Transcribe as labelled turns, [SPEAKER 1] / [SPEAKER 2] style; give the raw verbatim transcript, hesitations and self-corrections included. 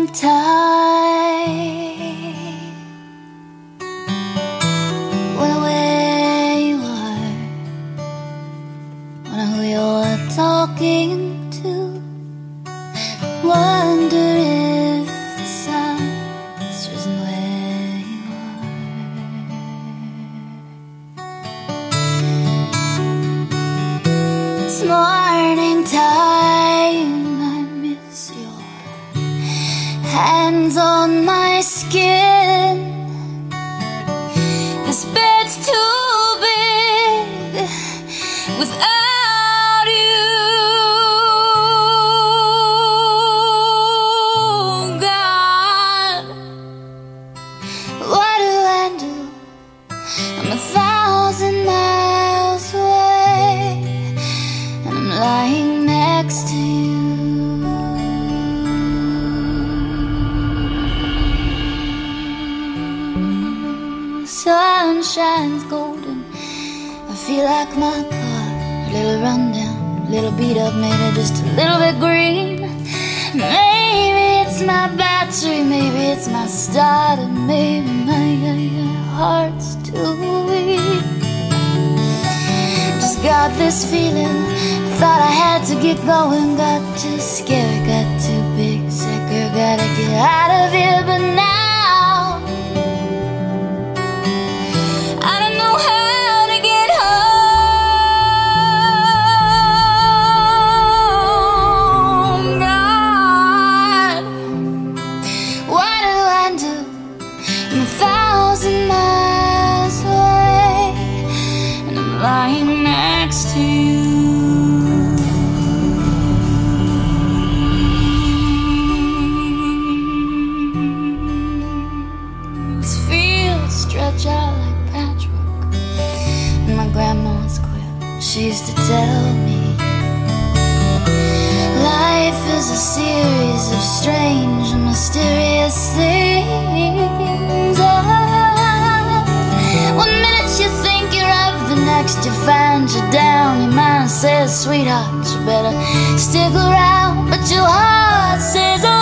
[SPEAKER 1] tide. Wonder where you are. Wonder who you're talking to. Wonder if the sun's risen where you are. It's morning time. I miss your hands on my skin. This bed's too big without you. God, what do I do? I'm a thousand miles away, and I'm lying next to you. Sun shines golden. I feel like my car, a little rundown, a little beat up, maybe just a little bit green. Maybe it's my battery, maybe it's my starter, maybe my heart's too weak. Just got this feeling, thought I had to get going. Got too scared, got too big, sicker, gotta get out of here. But now I don't know how to get home. God, what do I do? I'm a thousand miles away, and I'm lying next to you. These fields stretch out like patchwork, and my grandma's quilt, she used to tell me life is a series of strange and mysterious things. Ah, one minute you think you're up, the next you find you're down. Your mind says, sweetheart, you better stick around, but your heart says, oh,